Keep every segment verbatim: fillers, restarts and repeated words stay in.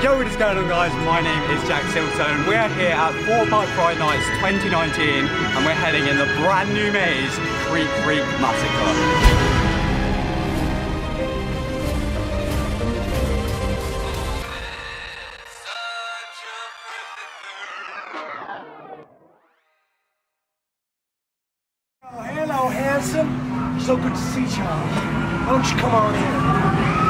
Yo, what is going on, guys? My name is TheJackSilkstone. We're here at Thorpe Fright Nights twenty nineteen and we're heading in the brand new maze, Creek Creek Massacre. Oh, hello, handsome. So good to see you. Why don't you come on in?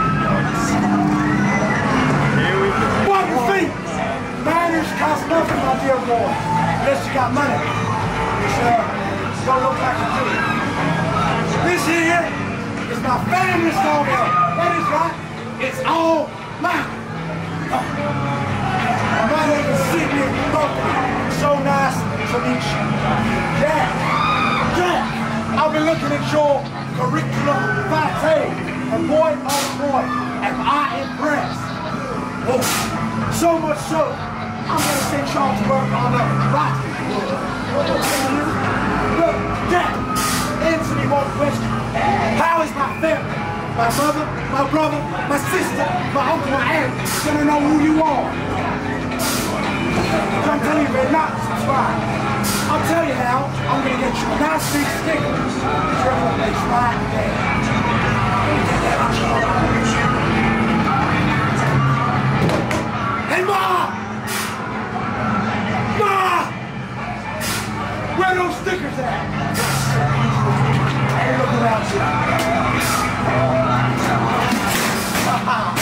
Here we go. One feet! Manners cost nothing, my dear boy. Unless you got money. Which, uh, don't look like you do. This here is my family's home. That is right. It's all mine. Oh. My name is Sydney Thorpe. So nice to meet you. Jack. Jack. I've been looking at your curriculum vitae. And boy, oh boy, am I impressed. Oh, so much so, I'm gonna send y'all to work on the writing. Look, Jack, answer me one question. How is my family? My mother, my brother, my sister, my uncle, my aunt gonna know who you are? I'm telling you, they're not subscribed. I'll tell you how. I'm gonna get you a nice big sticker. Triple X right there. Hey, Ma! Ma! Where are those stickers at? Hey, look around you. Wow.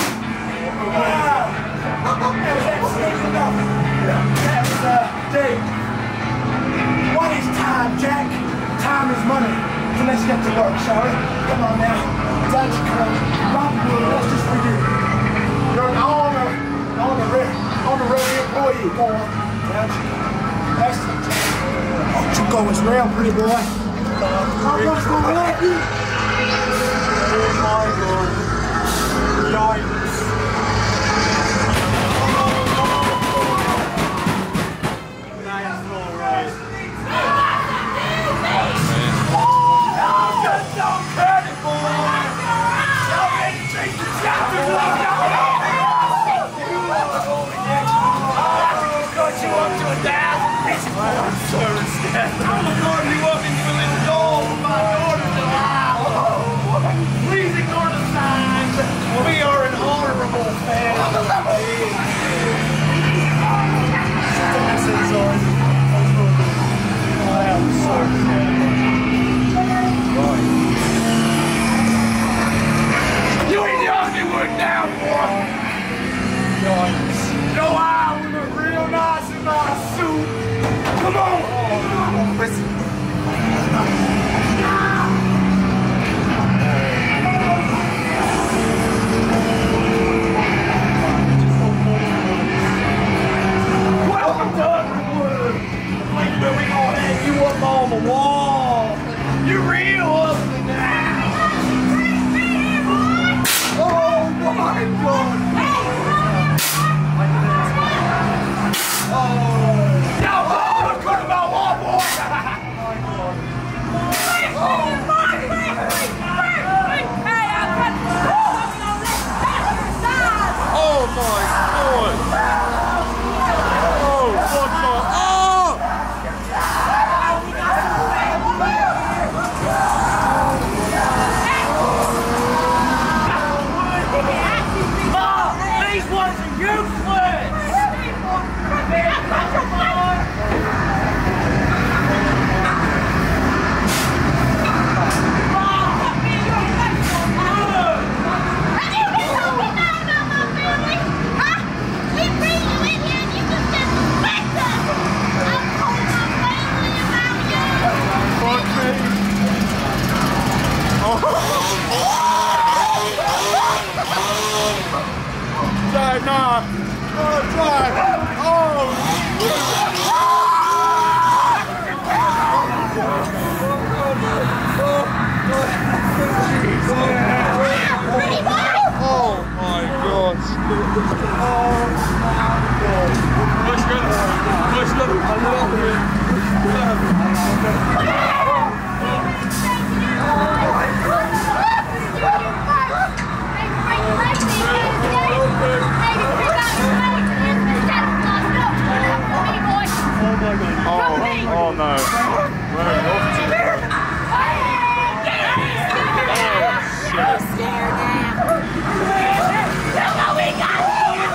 That's enough. That was, uh, Dave. What is time, Jack? Time is money. So let's get to work, shall we? Come on now. Dad, you come. Rob the wood. That's just for you. You're an honor. On the ready, on the ready employee, boy. Down you go. Excellent. Oh, you go as well, pretty boy. I'm just gonna let you. Oh my God. Yikes. Nice little race. Oh, just don't cut it, boy. Y'all ain't chasing shots. You up to a thousand pieces. I'm so scared. I'm going you up into a little door for my daughter to lie. Please ignore the signs. We are an honorable family. I am so scared. You ain't the only one now, boy. Yo, I would look real nice in my suit. Come on! Oh, listen. Welcome to Underwood, the place where we gonna hang you up on the wall. You real ugly now. Oh my God! Oh, no, oh, cut him out, oh, boy! Oh, my God! Oh, what the... Oh! Mom, these ones are useless! Drive now! Oh, drive! Oh my God! Oh my God! Push good! Push good! I love it! Hey, Oh no. Where are you off to? I'm scared now. Look what we got here!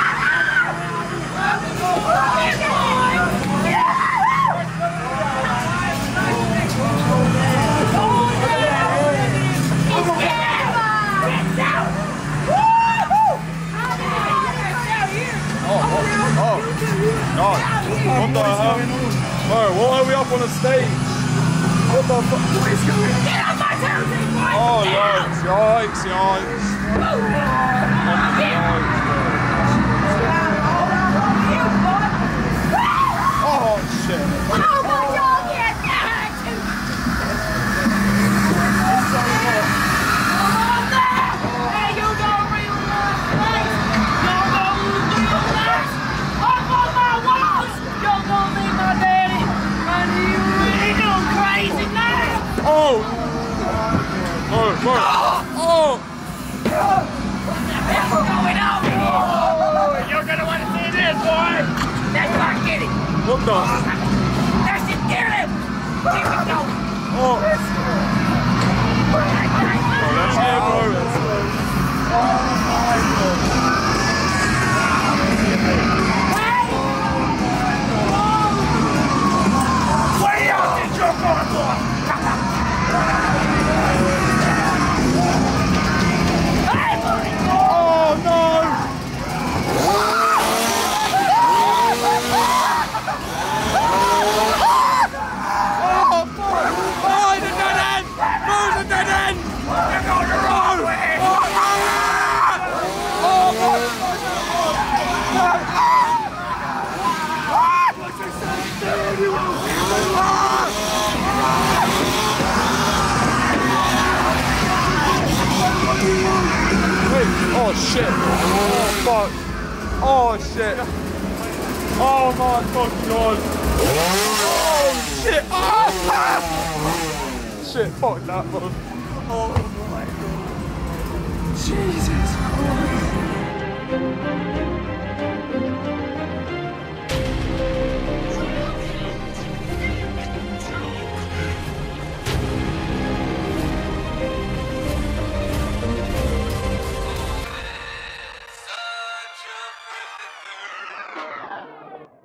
Oh, God. What the hell? Bro, why are we up on a stage? What the fuck? What is going on? Get off my territory, boy! Oh, yikes, yikes, yikes. Oh, shit. Oh, my dog, get that! Hey, you go real nice, right? You go real nice! Up on my walls! You're gonna be my daddy! And you really go crazy now! Oh! Oh, bro. Oh! What the hell's going on here? Oh, you're gonna want to see this, boy! That's not kidding! What the? That's it, get him! Keep it going! Oh! Oh, that's it, bro. What do y'all think you're going for? Oh, no! Oh, the dead end! No, the dead end! You're going the wrong way! Oh, my God! Wait, oh, shit. Oh, fuck. Oh, shit. Oh, my fucking God. Oh, shit. Oh, shit, fuck that, bro. Oh, my God. Jesus Christ.